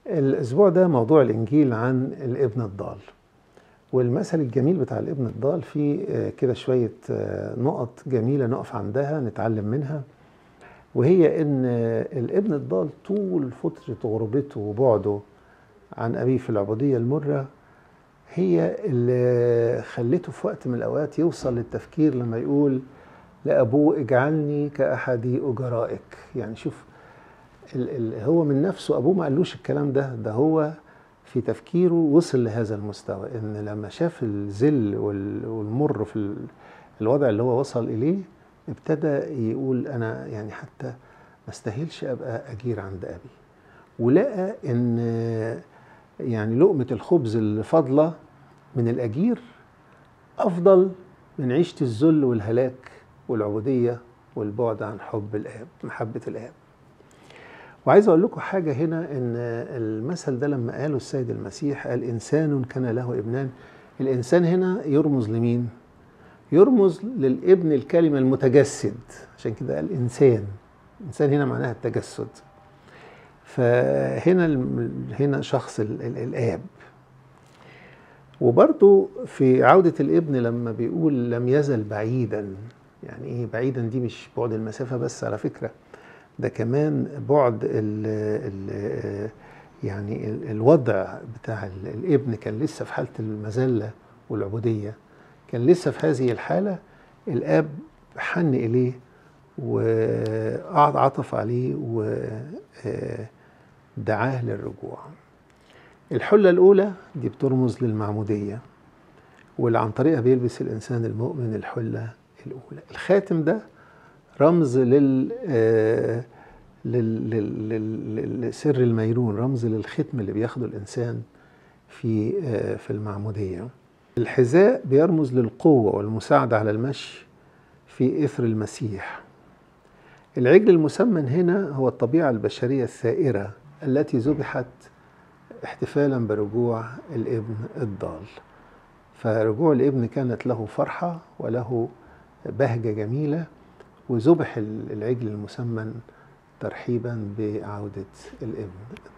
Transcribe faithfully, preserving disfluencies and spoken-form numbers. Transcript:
الأسبوع ده موضوع الإنجيل عن الابن الضال، والمثل الجميل بتاع الابن الضال فيه كده شوية نقط جميلة نقف عندها نتعلم منها، وهي إن الابن الضال طول فترة غربته وبعده عن أبيه في العبودية المرة هي اللي خلته في وقت من الأوقات يوصل للتفكير لما يقول لأبوه اجعلني كأحد أجرائك. يعني شوف ال ال هو من نفسه أبوه ما قالوش الكلام ده، ده هو في تفكيره وصل لهذا المستوى، إن لما شاف الذل والمر في الوضع اللي هو وصل إليه ابتدى يقول أنا يعني حتى ما استاهلش أبقى أجير عند أبي، ولقى إن يعني لقمة الخبز اللي فاضلة من الأجير أفضل من عيشة الذل والهلاك والعبودية والبعد عن حب الآب، محبة الآب. وعايز أقول لكم حاجة هنا، إن المثل ده لما قاله السيد المسيح قال إنسان كان له ابنان، الإنسان هنا يرمز لمين؟ يرمز للابن الكلمة المتجسد، عشان كده قال إنسان. إنسان هنا معناها التجسد، فهنا هنا شخص ال ال الآب. وبرضو في عودة الابن لما بيقول لم يزل بعيدا، يعني إيه بعيدا؟ دي مش بعد المسافة بس على فكرة، ده كمان بعد ال ال يعني ال الوضع بتاع الابن كان لسه في حالة المذلة والعبودية، كان لسه في هذه الحالة. الآب حن إليه وقعد عطف عليه ودعاه للرجوع. الحلة الأولى دي بترمز للمعمودية، واللي عن طريقها بيلبس الإنسان المؤمن الحلة الأولى. الخاتم ده رمز لل للسر الميرون، رمز للختم اللي بياخده الإنسان في في المعمودية. الحذاء بيرمز للقوة والمساعدة على المشي في إثر المسيح. العجل المسمن هنا هو الطبيعة البشرية الثائرة التي ذبحت احتفالا برجوع الابن الضال. فرجوع الابن كانت له فرحة وله بهجة جميلة، وذبح العجل المسمن ترحيبا بعودة الابن.